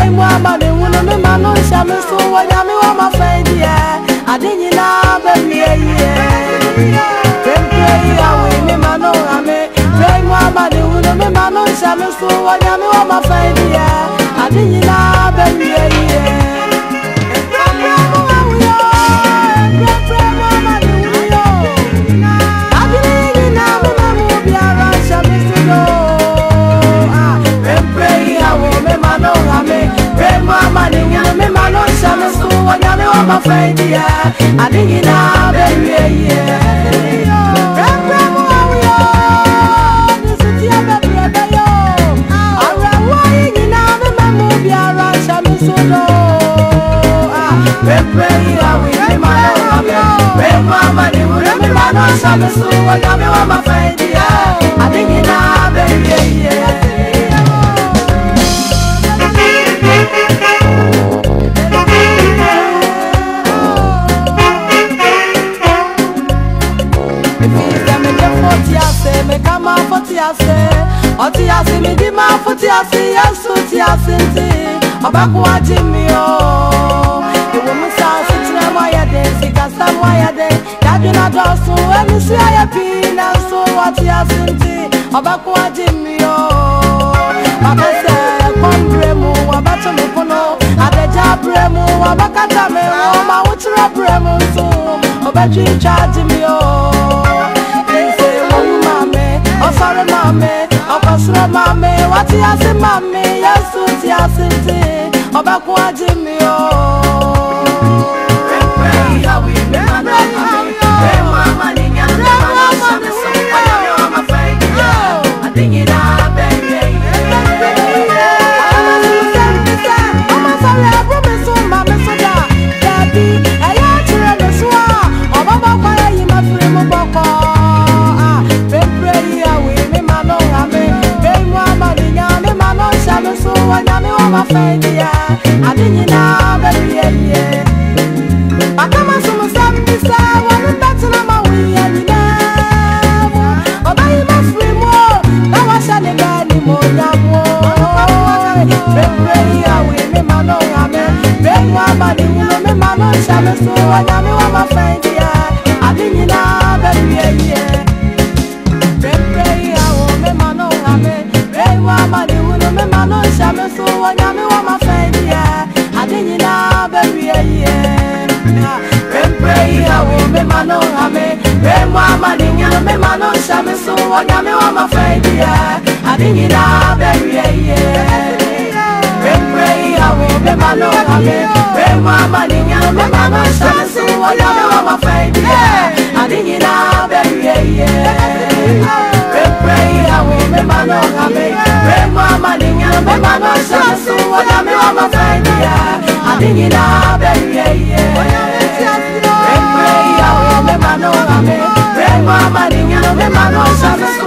mama de wuna me mano shame so wanya me wa ma fa dia adinyi na ba mi ye pray awe me mano ame pray mama de wuna me mano shame so wanya me wa ma fa dia adinyi na ba mi ye my friend, yeah, I think you know, baby, yeah. Otiasi mi di ma fotiasi yesu tiasi nti obakwa jimi o ewo musa sitre mo ya de sikasa mo ya de daduna dosu emisu ya pi na so otiasi nti obakwa jimi o babese kombre mu wabato mu kono adeja bremu wabakata me o ma utra bremu so obaji charge mi o ise mo mame o sorry mame Okosro mame, what you say mame, yes, what you say, Obakwa Jimmy, oh. Pray, how we make money, pray, mama, I'm afraid, I think it up, baby. I'm sorry, I promise you, mama, so that, Daddy, I am to run the swamp, or Baba, you must remove so wanyame wa mafendia adinyi na baby ye bakama so musambisa wanu betna mawi anyina obayi mafrimo na washa ne gani mo nyamo pray awe me mano ame pray wa mani uno me mano shame so wanyame wa mafendia adinyi na baby ye pray awe me mano ame pray wa mani me mano shame so wanyame wa mafendia adinyi na baby ye pray awo me mano ame pray mama dinya me mano shame so wanyame wa mafendia adinyi na baby ye pray awo me mano ame pray mama dinya me mano shame so wanyame wa mafendia adinyi na baby ye pray awo me mano ame pray mama dinya me mano shame so wanyame wa mafendia adinyi na baby ye pray awo me mano ame pray mama dinya me mano shame